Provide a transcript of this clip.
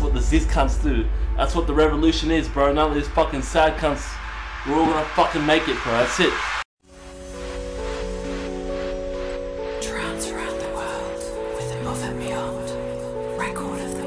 what the Zyzz cunts do. That's what the revolution is, bro. None of these fucking sad cunts. We're all gonna fucking make it, bro. That's it. Trance around the world with Above and Beyond. Record of the